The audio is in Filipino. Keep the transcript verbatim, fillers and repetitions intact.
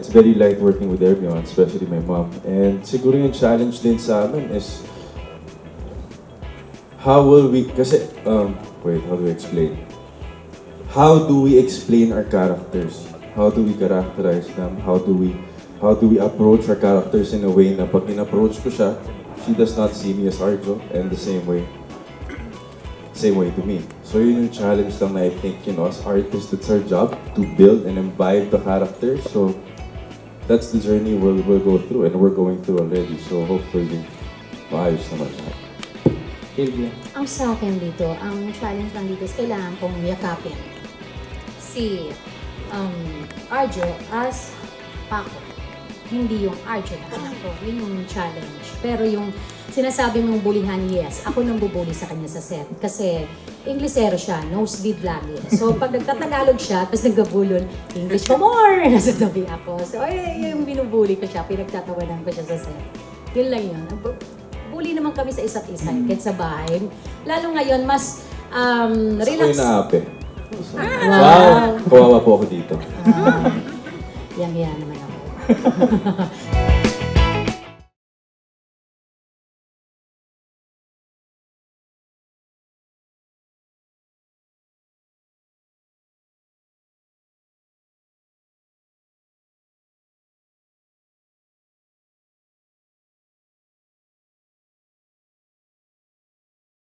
it's very light working with everyone, especially my mom. And siguro yung challenge din sa amin is how will we, kasi, um, wait, how do we explain? How do we explain our characters? How do we characterize them? How do we, how do we approach our characters in a way na pag in-approach ko siya, she does not see me as Arjo, and the same way, same way to me. So yun yung challenge lang na I think, you know, as artists, it's our job to build and imbibe the characters. So that's the journey we'll, we'll go through, and we're going through already. So hopefully, maayos naman lahat. Silvia. Ang sa akin dito, ang challenge lang dito is kailangan kong yakapin si um, Arjo as Paco. Hindi yung Arjo na anak ko. Yun yung challenge. Pero yung sinasabi mong bulihan, yes. Ako nang bubuli sa kanya sa set. Kasi Inglesero siya, nosebleed lagi. So pag nagtatagalog siya, tapos nagkabulol, English pa more! Nasa tabi ako. So ay, yung binubuli ko siya, pinagtatawanan ko siya sa set. Yun lang yun. Bully naman kami sa isa't isa, mm. kahit sa bahay. Lalo ngayon, mas um, relax. Sa ko naape. Wow! Wow! Kawawa po ako dito. Uh, yang-yan naman ako.